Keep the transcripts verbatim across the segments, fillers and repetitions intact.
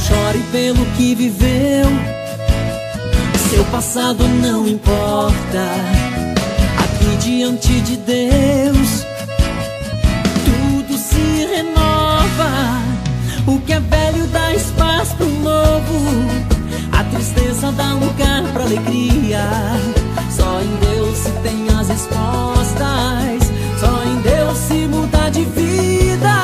chore pelo que viveu, seu passado não importa. Aqui diante de Deus tudo se renova. O que é velho dá espaço pro novo, a tristeza dá lugar pra alegria. Só em Deus se tem as respostas, só em Deus se muda de vida.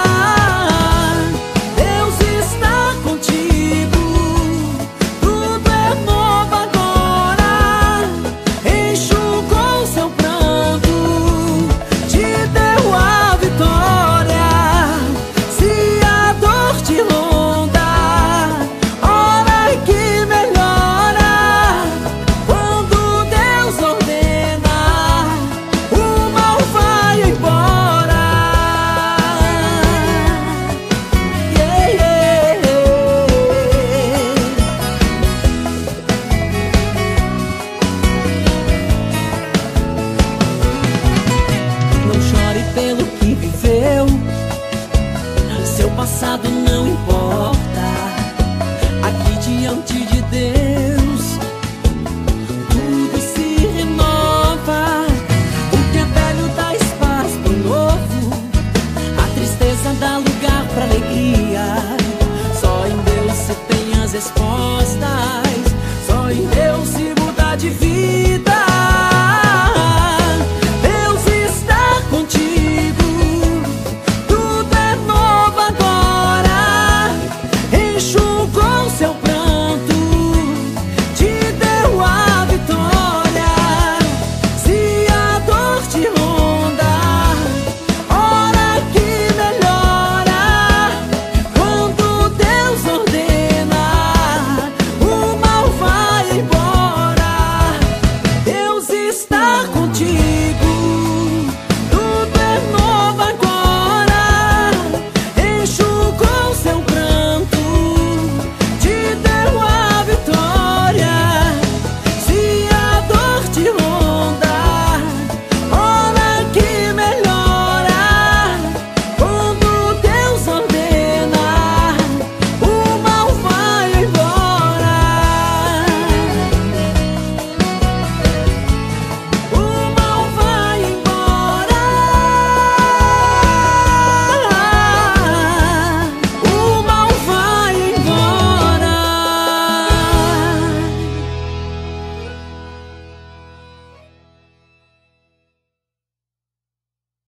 Deus está contigo, tudo é novo agora. Enxugou seu pranto, te deu a vitória. Se a dor te ronda, ora que melhora. Quando Deus ordena, o mal vai embora. Yeah, yeah, yeah. Não chore pelo que viveu, seu passado não importa. Aqui diante de Deus tudo se renova. O que é velho dá espaço pro novo, a tristeza dá lugar pra alegria. Só em Deus se tem as respostas,